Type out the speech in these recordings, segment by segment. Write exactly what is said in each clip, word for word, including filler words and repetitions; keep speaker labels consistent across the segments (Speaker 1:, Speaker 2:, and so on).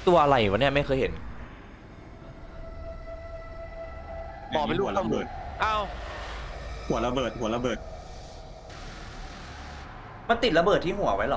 Speaker 1: ตัวอะไรวะเนี่ยไม่เคยเห็น
Speaker 2: บอกเป็นลูกระเบิดอ้าว
Speaker 3: หัวระเบิดหัวระเบิด
Speaker 1: มันติดระเบิดที่หัวไว้หรอ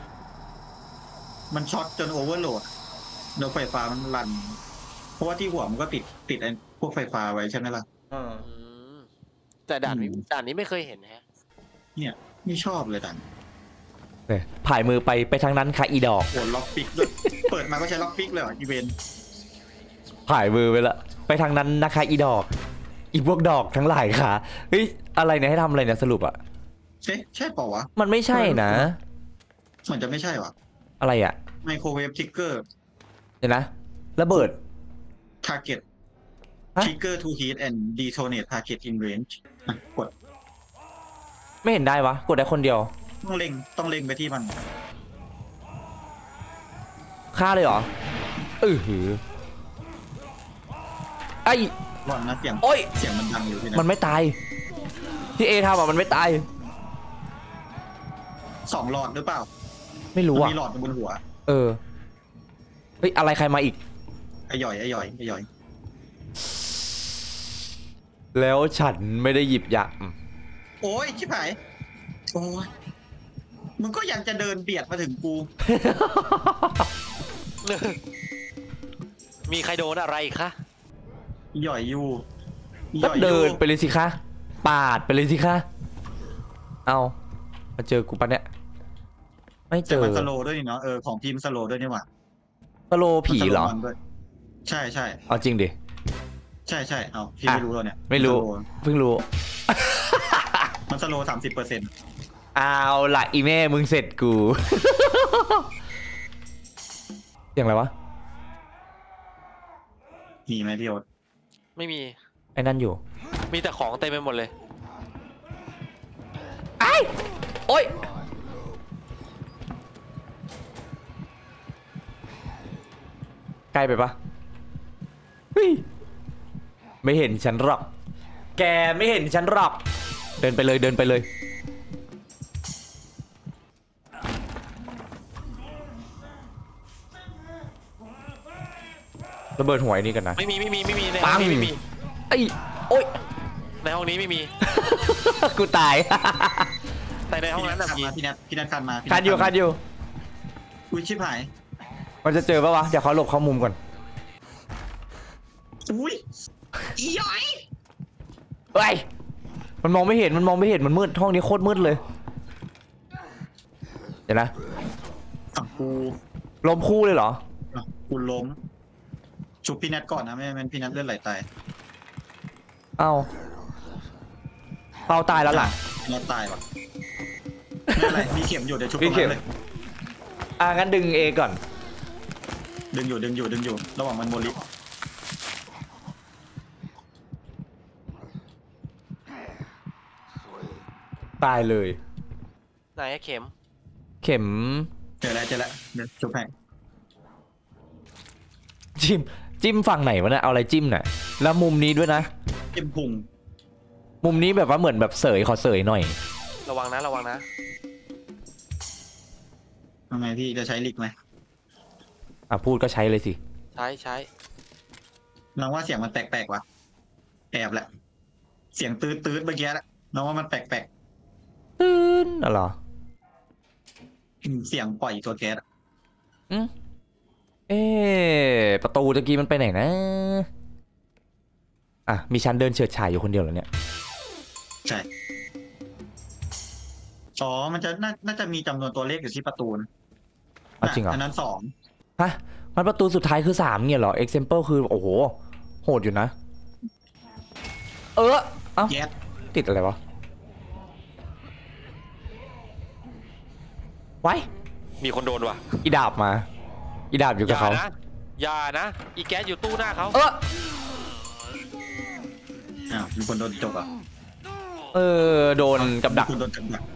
Speaker 3: มันช็อตจนโอเวอร์โหลดแล้วไฟฟ้ามันรันเพราะว่าที่หัวมันก็ติดติดไอ้พวกไฟฟ้าไว้ใช่ไหมล่ะ
Speaker 2: แต่ด่านนี้ด่านนี้ไม่เคยเห็นฮะ
Speaker 3: เนี่ยไม่ชอบเลยด่าน
Speaker 1: เนี่ยผ่ายมือไปไปทางนั้นค่ะอีดอก
Speaker 3: โหล็อกปิกด้วยเปิดมาก็ใช้ล็อกปิกเลยอ่ะอีเวน
Speaker 1: ผ่ายมือไปละไปทางนั้นนะคะอีดอกอีพวกดอกทั้งหลายค่ะเฮ้ยอะไรเนี่ยให้ทำอะไรเนี่ยสรุปอะ
Speaker 3: ใช่ใช่เปล่าวะ
Speaker 1: มันไม่ใช่นะ
Speaker 3: เหมือนจะไม่ใช่วะ
Speaker 1: อะไรอะ
Speaker 3: ไมโครเวฟทริกเกอร์
Speaker 1: เดี๋ยวนะระเบิด
Speaker 3: target trigger to heat and detonate target in range กด
Speaker 1: ไม่เห็นได้วะกดได้คนเดียว
Speaker 3: ต้องเล็งต้องเล็งไปที่มัน
Speaker 1: ฆ่าเลยเหรอเออหือไอ้
Speaker 3: ก่อนนะเสียง
Speaker 1: โอ้ย
Speaker 3: เสียงมันดังอยู่ที่นั่น
Speaker 1: มันไม่ตายที่เอทำอ่ะมันไม่ตาย
Speaker 3: สองหลอดหรือเปล่า
Speaker 1: ไม่รู้อ่ะ
Speaker 3: มีหลอดบนหัว
Speaker 1: เออเฮ้ยอะไรใครมาอีก
Speaker 3: ไอ้หย่อยไอ้หย่อยไอ้หย่อย
Speaker 1: แล้วฉันไม่ได้หยิบยา
Speaker 3: โอ้ยชิบหายโอ้ยมึงก็ยังจะเดินเบียดมาถึงกู
Speaker 2: มีใครโดนอะไรคะ
Speaker 3: หย่อยอยู่
Speaker 1: ก็เดินไปเลยสิคะปาดไปเลยสิคะเอามาเจอกูปะเนี่ยไม่เจอ
Speaker 3: มันสโลด้วยเนาะเออของทีมสโลด้วยนี่หว่า
Speaker 1: สโลผีเหรอ
Speaker 3: ใช่ใช่
Speaker 1: เอาจริงดิ
Speaker 3: ใช่ใช่เอาพี่ไม่รู้แล้วเนี่ย
Speaker 1: ไม่รู้เพิ่งรู้
Speaker 3: มันสโลสามสิบเปอร์เซ็นต์
Speaker 1: เอาละอีแม่มึงเสร็จกูอย่างไรวะ
Speaker 3: มีไหมพี่โอ๊ต
Speaker 2: ไม่มี
Speaker 1: ไอ้นั่นอยู่
Speaker 2: มีแต่ของเต็มไปหมดเลย
Speaker 1: ไอ้โอ๊ยใกล้ไปปะเฮ้ยไม่เห็นฉันหรอกแกไม่เห็นฉันหรอกเดินไปเลยเดินไปเลยระเบิดหัวนี่กันนะ
Speaker 2: ไม่มีไม่มีไม่มีในห้องนี้ไม่มี
Speaker 1: ไอ้โอ๊ย
Speaker 2: ในห้องนี้ไม่มี
Speaker 1: กูตาย
Speaker 2: แต่ในห้องนั้น
Speaker 3: มีพี่นัทพี่นัทคันมา
Speaker 1: คันอยู่คันอยู่
Speaker 3: อุ้ยชิบหาย
Speaker 1: มันจะเจอปะวะเดี๋ยวเขาหลบเข้ามุมก่อน
Speaker 3: อุ้ยอีย้อย
Speaker 1: เฮ้ยมันมองไม่เห็นมันมองไม่เห็นมันมืดห้องนี้โคตรมืดเลยเดี๋ยวนะ
Speaker 3: กู
Speaker 1: ล้มคู่เลยเหรอ
Speaker 3: กูล้มชุบพี่นัทก่อนนะไม่งั้นพี่นัทเลือดไหลตาย
Speaker 1: เอ้าเป้าตายแล้วล่ะ
Speaker 3: พี่นัทตายว่ะไม่เป็นไรมีเข็มอยู่เดี๋ยวชุบตรงนั้นเลย
Speaker 1: อ่ะงั้นดึงเอก่อน
Speaker 3: ดึงอยู่ดึงอยู่ดึงอยู่ระหว่างมันโมลิ
Speaker 1: ตายเลย
Speaker 2: ไหนเข็ม
Speaker 1: เข็ม
Speaker 3: เจอแล้วเจอแล้วเดี๋ยวชุบให้
Speaker 1: จิ้มจิ้มฝั่งไหนวะเนี่ยเอาอะไรจิ้มน่ะแล้วมุมนี้ด้วยนะ
Speaker 3: จิ้มพุง
Speaker 1: มุมนี้แบบว่าเหมือนแบบเสยขอเสยหน่อย
Speaker 2: ระวังนะระวังนะ
Speaker 3: ทำไมพี่จะใช้ลิกไหม
Speaker 1: อ่ะพูดก็ใช้เลยสิ
Speaker 2: ใช้ใช้
Speaker 3: น้องว่าเสียงมันแปลกๆวะแอบแหละเสียงตื้อตื้อเมื่อกี้แหละน้องว่ามันแปลก
Speaker 1: ๆตื้นอะไรหรอ
Speaker 3: เสียงปล่อยตัวแก๊ส
Speaker 1: อืมเอ๊ประตูตะกี้มันไปไหนนะอ่ะมีชั้นเดินเฉิดฉายอยู่คนเดียวเหรอเนี่ย
Speaker 3: ใช่อ๋อมันจะน่าจะมีจำนวนตัวเลขอยู่ที่ประตูนะ
Speaker 1: จริงเหรอ
Speaker 3: อันนั้นสอง
Speaker 1: ฮะมันประตูสุดท้ายคือสามเนี่ยเหรอ example คือโอ้โหโหดอยู่นะเออเอ้าติดอะไรวะไว้
Speaker 2: มีคนโดนว่ะ
Speaker 1: อีดาบมาอีดาบอยู่กับเขา
Speaker 2: อย่านะอีแก๊สอยู่ตู้หน้าเขา
Speaker 1: เออ
Speaker 3: อ้าวมีคนโดนจกอ่ะ
Speaker 1: เออโดนกับดัก
Speaker 3: โดนกับดัก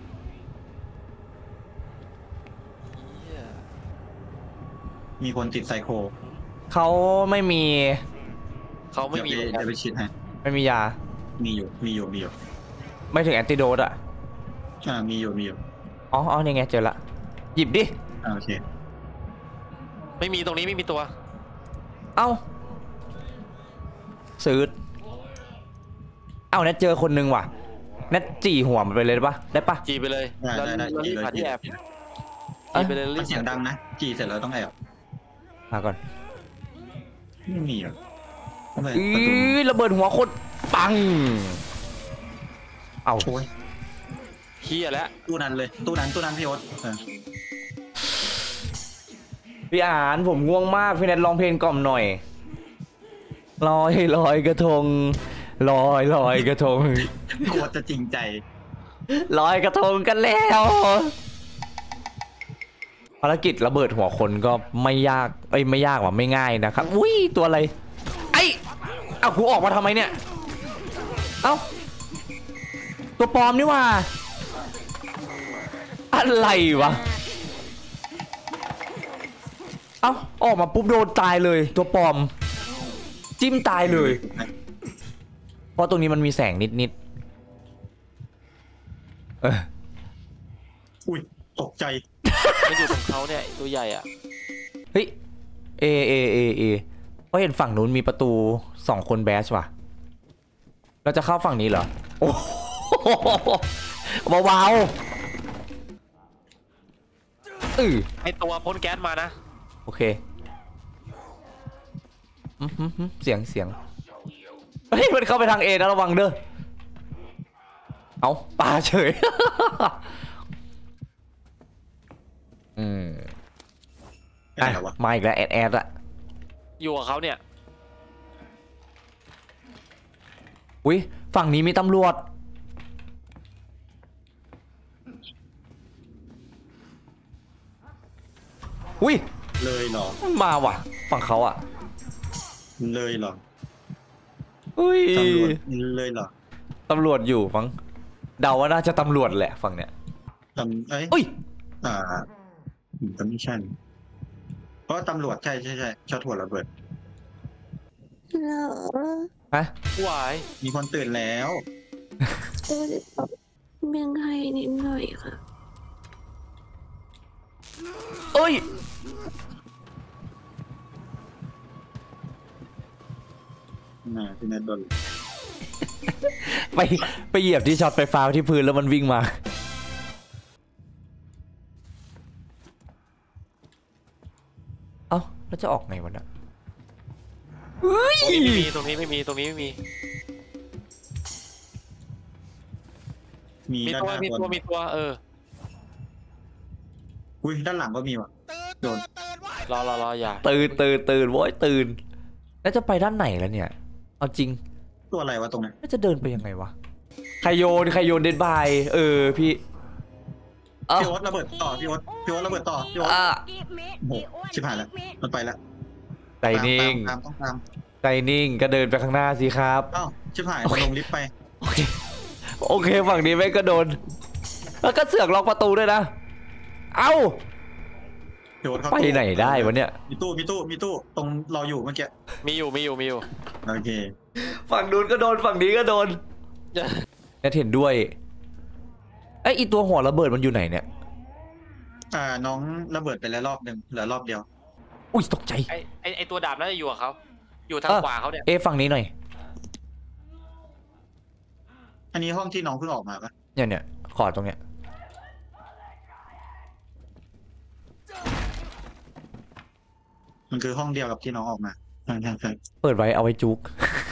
Speaker 3: มีคนติดไซโค
Speaker 1: เขาไม่มี
Speaker 2: เขาไม่มี
Speaker 3: จะไปฉีดให้
Speaker 1: ไม่มียา
Speaker 3: มีอยู่มีอยู่มีอยู่
Speaker 1: ไม่ถึงแอนติโดดอ่ะ
Speaker 3: อ่ามีอยู่มีอยู่
Speaker 1: อ๋ออ๋อนี่ไงเจอละหยิบดิ
Speaker 3: โอเค
Speaker 2: ไม่มีตรงนี้ไม่มีตัว
Speaker 1: เอ้าซื้อเอ้าเน็ตเจอคนนึงว่ะเน็ตจี่หัวมันไปเลยได้ปะได้ปะ
Speaker 2: จีไปเลย
Speaker 3: ได้
Speaker 2: แล้ว
Speaker 3: ได้ได้
Speaker 2: แล้ว
Speaker 3: จี
Speaker 2: รีบ
Speaker 3: เลย
Speaker 2: หา
Speaker 3: จี
Speaker 2: ที่
Speaker 3: เล
Speaker 2: แอย บ
Speaker 3: จีเลย
Speaker 2: จีไปเลยรี
Speaker 3: มัน
Speaker 2: บ
Speaker 3: เสียงดังนะจีเสร็จแล้วต้องแอบ
Speaker 1: มาก่อน
Speaker 3: ไม่มีหรอทำไม
Speaker 1: อื
Speaker 3: ประตู
Speaker 1: อระเบิดหัวคนปังเอา
Speaker 3: โอ้ย
Speaker 2: เฮียแล้ว
Speaker 3: ตู้นั้นเลยตู้นั้นตู้นั้นพี่โอ๊ตเออ
Speaker 1: พี่อ่านผมง่วงมากพี่เน็ตร้องเพลงกล่อมหน่อยลอยลอยกระทงลอยลอยกระทง
Speaker 3: กลัวจะจริงใจ
Speaker 1: ลอยกระทงกันแล้วภารกิจระเบิดหัวคนก็ไม่ยากเอ้ยไม่ยากว่ะไม่ง่ายนะครับอุ้ยตัวอะไรไอ้เอ้ากูออกมาทำไมเนี่ยเอ้าตัวปลอมนี่ว่าอะไรวะเอ้าออกมาปุ๊บโดนตายเลยตัวปลอมจิ้มตายเลยเพราะตรงนี้มันมีแสงนิดๆเออ
Speaker 3: อุ้ยตกใจ
Speaker 2: มันอยู่ตรงเขาเนี่ยตัวใหญ่อ่ะ
Speaker 1: เฮ้ย เอ เอ เอ เอเพราะเห็นฝั่งนู้นมีประตูสองคนแบชว่ะ เราจะเข้าฝั่งนี้เหรอ โอ้โหเบาๆอือ
Speaker 2: ไอตัวพ่นแก๊สมานะ
Speaker 1: โอเคอื้อหือหือเสียงเสียง เฮ้ย มันเข้าไปทางเอนะระวังเด้อ เอาปลาเฉย อืม
Speaker 3: ไม่ได้เหรอวะ
Speaker 1: มาอีกแล้วแอดแอดอะ
Speaker 2: อยู่กับเขาเนี่ย
Speaker 1: อุ้ยฝั่งนี้มีตำรวจอุ้ย
Speaker 3: เลยเหรอ
Speaker 1: มาว่ะฝั่งเขาอะ
Speaker 3: เลยเหรอ
Speaker 1: อุ้ย
Speaker 3: ตำรวจเลยเหรอ
Speaker 1: ตำรวจอยู่ฟังเดาว่าน่าจะตำรวจแหละฝั่งเนี้ย
Speaker 3: ตำเอ้ย
Speaker 1: อุ้ย
Speaker 3: อ่าตำมิชันเพราะตำรวจใช่ใช่ใช่ชอบถั่วระเบิด
Speaker 4: เหรอ
Speaker 1: ฮะ
Speaker 2: วาย
Speaker 3: มีคนตื่นแล้ว
Speaker 4: เออเบี่ยงให้นิดหน่อยค่ะ
Speaker 1: เอ้ย
Speaker 3: น่าพี่นัทโดน
Speaker 1: ไปไปเหยียบที่ช็อตไฟฟ้าที่พื้นแล้วมันวิ่งมาเอ้าแล้วจะออกไงวะเนี่ยเฮ้ย
Speaker 2: ตรงนี้ไม่มีตรงนี้ไม่มีตรงนี้ไม่มี
Speaker 3: มี
Speaker 2: มี
Speaker 3: ด้าน
Speaker 2: ตัว
Speaker 3: หน้า
Speaker 2: มี
Speaker 3: คน
Speaker 2: ตัวมีตัวเออ
Speaker 3: อุ้ยด้านหลังก็มีว่ะโดน
Speaker 2: รอรอรออย่า
Speaker 1: ตื่นตื่นตื่นโว้ยตื่นแล้วจะไปด้านไหนแล้วเนี่ยเอาจริง
Speaker 3: ตัวอะไรวะตรงนี้น
Speaker 1: แล้วจะเดินไปยังไงวะใครโยนใครโยนเดนบายเออพี่เอ้า
Speaker 3: พี่โอ๊ตระเบิดต่อพี่โอ๊ตพี่โอ๊ตระเบิดต่อพี่โอ๊ต
Speaker 1: อ่ะ
Speaker 3: โอ้โหชิบหายแล้วมันไปแล้ว
Speaker 1: ใจนิ่ง
Speaker 3: ตามตามต้องตาม
Speaker 1: ใจนิ่งก็เดินไปข้างหน้าสิครับ
Speaker 3: อ้าวชิบหาย
Speaker 1: โอ
Speaker 3: มัน
Speaker 1: เค
Speaker 3: ลงลิฟต์ไป
Speaker 1: โอเคโอเคฝั่งนี้แม่งก็โดน แล้วก็เสือกล็อกประตูด้วยนะเอ้า
Speaker 3: พี่โอ๊ตเข้า
Speaker 1: ไป
Speaker 3: ตู้
Speaker 1: ไหนได้วะเนี่ย
Speaker 3: มีตู้มีตู้มีตู้ตรงเราอยู่เมื่อกี้
Speaker 2: มีอยู่มีอยู่มีอยู่
Speaker 3: โอเค
Speaker 1: ฝั่งนู้นก็โดนฝั่งนี้ก็โดนเนี่ยเห็นด้วยไอ้ยอีตัวหัวระเบิดมันอยู่ไหนเนี่ย
Speaker 3: อ่าน้องระเบิดไปแล้วรอบหนึ่งเหลือรอบเดียว
Speaker 1: อุ้ยตกใจ
Speaker 2: ไอไอไอตัวดาบน่าจะอยู่กับเขาอยู่ทาง
Speaker 1: เออ
Speaker 2: ขวาเขาเนี่ย
Speaker 1: เอะฝั่งนี้หน่อย
Speaker 3: อันนี้ห้องที่น้องเพิ่งออกมาปะ
Speaker 1: เนี่ยเนี่ยขอตรงเนี้ย
Speaker 3: มันคือห้องเดียวกับที่น้องออกมาใช่ใช่ใช่
Speaker 1: เปิดไว้เอาไว้จุก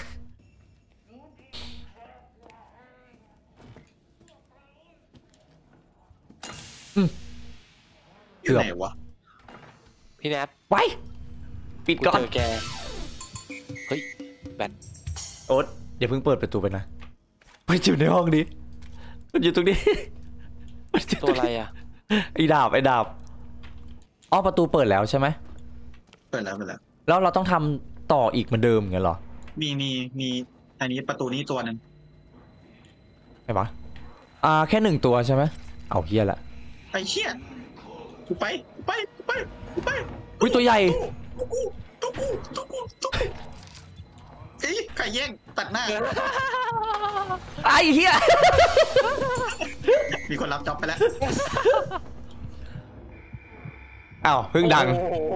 Speaker 1: อืม
Speaker 3: อยู่ไหนวะ
Speaker 2: พี่แนท
Speaker 1: ไว้ ปิด
Speaker 2: กู
Speaker 1: ก่อน
Speaker 2: เจอแกเฮ้ยแบน
Speaker 1: โอ๊ตอย่าเพิ่งเปิดประตูไปนะมันอยู่ในห้องนี้มันอยู่ตรงนี้ มันยู่
Speaker 2: ตั
Speaker 1: ต
Speaker 2: ว
Speaker 1: ง
Speaker 2: อะไร
Speaker 1: นี้
Speaker 2: อ่ะ
Speaker 1: ไอ้ดาบไอ้ดาบอ๋อประตูเปิดแล้วใช่ไหม
Speaker 3: เปิดแล้วเปิดแล้ว
Speaker 1: แล้วเราต้องทำต่ออีกเหมือนเดิมอย่างเงี้ยเหรอ
Speaker 3: มีมีมีอันนี้ประตูนี้ตัวหนึ่ง
Speaker 1: ใช่ปะอ่าแค่หนึ่งตัวใช่ไหมเอาเฮียละ
Speaker 3: ไอ้เชี่ยกูไปกูไปกูไปกูไป
Speaker 1: อุ้ยตัวใหญ่
Speaker 3: ตุ๊กูตุ๊กูตุ๊กูตุ๊กูเอ้ยใครแย่งตัดหน้า
Speaker 1: ไอ้เฮีย
Speaker 3: มีคนรับจ็อบไปแล้ว
Speaker 1: อ้าวเพิ่งดัง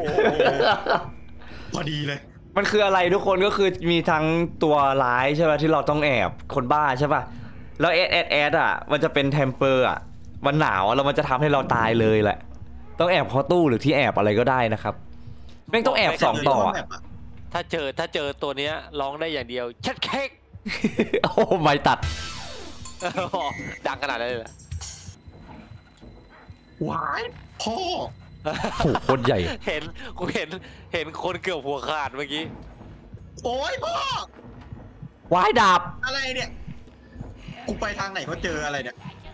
Speaker 3: พอดีเลย
Speaker 1: มันคืออะไรทุกคนก็คือมีทั้งตัวร้ายใช่ไหมที่เราต้องแอบคนบ้าใช่ป่ะแล้วแอดแอดแอดอ่ะมันจะเป็นเทมเปอร์อ่ะมันหนาวแล้วมันจะทำให้เราตายเลยแหละต้องแอบเข้าตู้หรือที่แอบอะไรก็ได้นะครับแม่งต้องแอบสองต่อ
Speaker 3: แบบอะ
Speaker 2: ถ้าเจอถ้าเจอตัวเนี้ยร้องได้อย่างเดียวชัดเค้ก
Speaker 1: โอ้ไม่ตัด
Speaker 2: ดังขนาดนั้นเลยเหรอ
Speaker 3: หวายพ่อ
Speaker 1: โอ้โหโคตรใหญ่
Speaker 2: เห็นกูเห็นเห็นคนเกือบหัวขาดเมื่อกี้
Speaker 3: โอ้ยพ่อ
Speaker 1: ว้ายดาบ
Speaker 3: อะไรเนี่ยกูไปทางไหนก็เจออะไรเนี่ย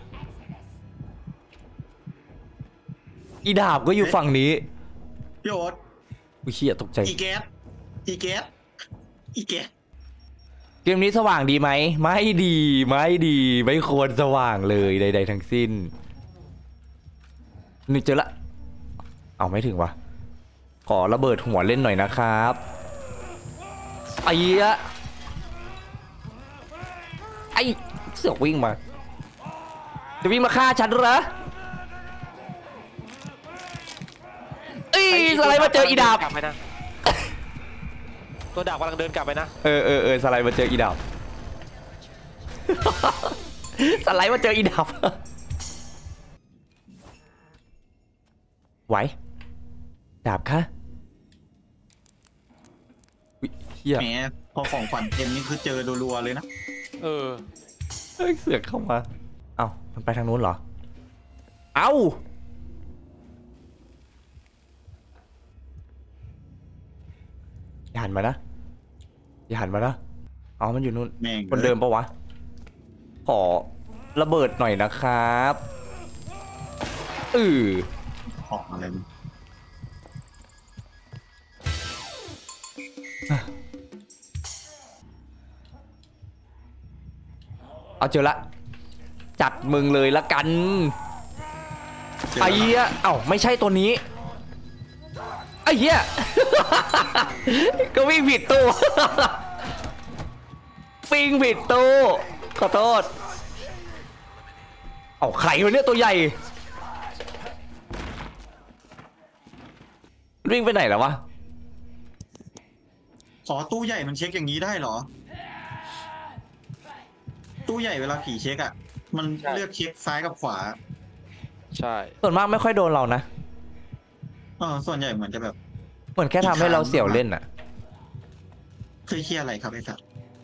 Speaker 1: อีดาบก็อยู่ฝั่งนี้
Speaker 3: พี่โอ๊ต
Speaker 1: อุ้ยเชี่ยตกใจ
Speaker 3: อีแก๊สอีแก๊สอีแก๊ส
Speaker 1: เกมนี้สว่างดีไหมไม่ดีไม่ดีไม่ควรสว่างเลยใดๆทั้งสิ้นนี่เจอละเอาไม่ถึงวะขอระเบิดหัวเล่นหน่อยนะครับไอ้อะไอ้เสือกวิ่งมาจะวิ่งมาฆ่าฉันเหรอเอ้ยสไลด์มาเจออีดาบ
Speaker 2: กลับไปนะตัวดาบกำลังเดินกลับไปนะ
Speaker 1: เออเออเออสไลด์มาเจออีดาบ สไลด์มาเจออีดาบ ไหวดาบคะอุ๊ยเฮีย
Speaker 3: แหมพอของขวัญเต็มนี่คือเจอรัวๆเลยนะ
Speaker 2: เออ
Speaker 1: เฮ้ยเสือกเข้ามา เอ้ามันไปทางนู้นเหรอ เอ้าอย่าหันมานะอย่าหันมานะอ๋อมันอยู่นู่น
Speaker 3: แม่ง
Speaker 1: คนเดิมปะวะ ขอระเบิดหน่อยนะครับเออ
Speaker 3: ของอะไรเนี่ย
Speaker 1: เอาเจอละจัดมึงเลยละกันไอ้เหี้ยเอ้าไม่ใช่ตัวนี้ไอ้เหี้ย ก็วิ่งผิดตู้ วิ่งผิดตู้ขอโทษเอาใครวะเนี่ยตัวใหญ่วิ่งไปไหนแล้ววะ
Speaker 3: ขอตู้ใหญ่มันเช็คอย่างนี้ได้เหรอ ตู้ใหญ่เวลาผีเช็คอะมัน
Speaker 2: ใช่
Speaker 3: เลือกเช็คซ้ายกับขวา
Speaker 2: ใช่
Speaker 1: ส่วนมากไม่ค่อยโดนเรานะ
Speaker 3: เออส่วนใหญ่เหมือนจะแบบ
Speaker 1: เหมือนแค่ทำให้เราเสี่ยวเล่นอะ
Speaker 3: คือเคียอะไรครับไอ้สัตว์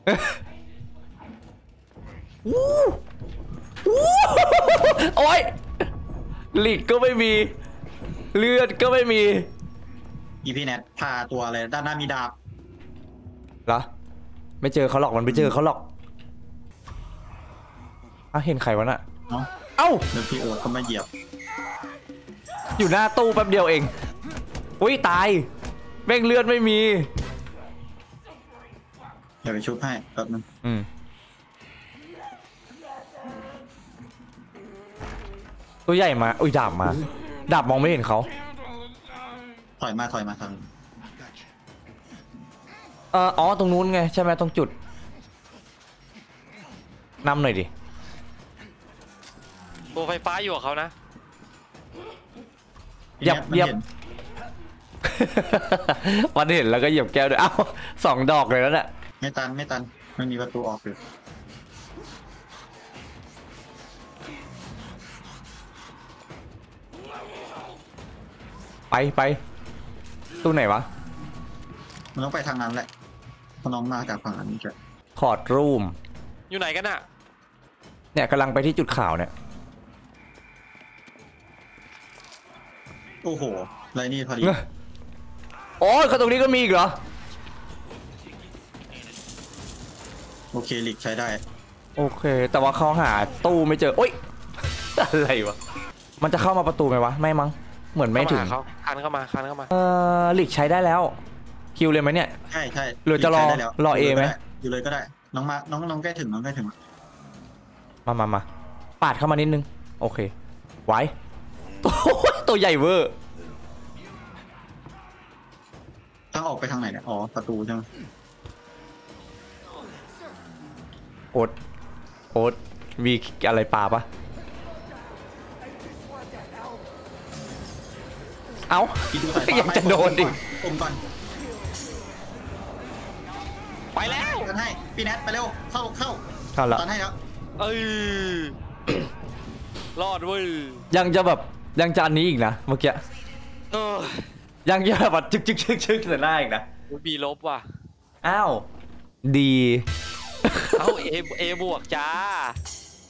Speaker 1: โอ๊ยหลีกก็ไม่มี เลือดก็ไม่มี
Speaker 3: อีพีแนทพาตัวอะไรด้านหน้ามีดาบ
Speaker 1: เหรอ ไม่เจอเขาหรอกมันไม่เจอเขาหรอกอ้าวเห็นใครวะน่ะ
Speaker 3: เนาะ
Speaker 1: เอ้า
Speaker 3: แล้วพี่โอ๊ตก็มาเหยียบ
Speaker 1: อยู่หน้าตู้แป๊บเดียวเองอุ้ยตายแม่งเลือดไม่มี
Speaker 3: เดี๋ยวไปชุบให้แป๊บนึง
Speaker 1: อืมตัวใหญ่มาอุ้ยดาบมาดาบมองไม่เห็นเขา
Speaker 3: ถอยมาถอยมาทาง
Speaker 1: เอออ๋อตรงนู้นไงใช่ไหมตรงจุดนำหน่อยดิ
Speaker 2: ตัวไฟฟ้าอยู่กับเขานะ
Speaker 1: เหยียบ
Speaker 3: มัน
Speaker 1: เหยียบ
Speaker 3: เห็น
Speaker 1: วันเห็นแล้วก็เหยียบแก้วด้วยเอ้าสองดอกเลยแล้วแหละ
Speaker 3: ไม่ตันไม่ตันมันมีประตูออกอยู่
Speaker 1: ไปไปตู้ไหนวะ
Speaker 3: มันต้องไปทางนั้นแหละเพราะน้องมาจากฝั่งนั้นจะ
Speaker 1: คอร์ดรูม
Speaker 2: อยู่ไหนกันน่ะ
Speaker 1: เนี่ยกำลังไปที่จุดข่าวเนี่ย
Speaker 3: โอ้โหไรนี่พอดี
Speaker 1: โอ้ยเขาตรงนี้ก็มีอีกเหรอ
Speaker 3: โอเคหลีกใช้ได้
Speaker 1: โอเค แต่ว่าเขาหาตู้ไม่เจอโอ๊ย อะไรวะ มันจะเข้ามาประตูไหมวะ ไม่มั้ง เหมือนไม่ถึง
Speaker 2: เข้าาหาเขาคันเข้ามาคันเข้ามา
Speaker 1: เออหลีกใช้ได้แล้ว คิวเลยไหมเนี่ย
Speaker 3: ใช่ใช่
Speaker 1: หรือจะรอ
Speaker 3: ใช้ได้แล้ว
Speaker 1: รอเอไหม
Speaker 3: อยู่เลยก็ได้ น้องมาน้องน้องใกล้ถึงน้องใกล้ถึง
Speaker 1: มามามาปาดเข้ามานิดนึง โอเค ไว้ ตัวตัวใหญ่เวอร์
Speaker 3: ทางออกไปทางไหนเนี่ยอ๋อประตูใช่ไหม
Speaker 1: โอ๊ตโอ๊ตมีอะไรปลาปะเอ้า
Speaker 3: อีดูสายฟ้า
Speaker 1: ยังจะโดนดิ
Speaker 3: ผมก่อน
Speaker 2: ไปแล้ว
Speaker 3: กันให้พี่แนทไปเร็วเข้าเข้า
Speaker 1: เข้าละ
Speaker 3: ตอนให้แล้ว
Speaker 2: เอ้ยรอดเว้ย
Speaker 1: ยังจะแบบยังจะอันนี้อีกนะเมื่อกี้
Speaker 2: เออ
Speaker 1: ยังจะแบบจึกจึกจึกจึกแต่หน้าอีกนะ
Speaker 2: มีลบว่ะ
Speaker 1: อ้าวดี
Speaker 2: เอ้าเอเอบวกจ้า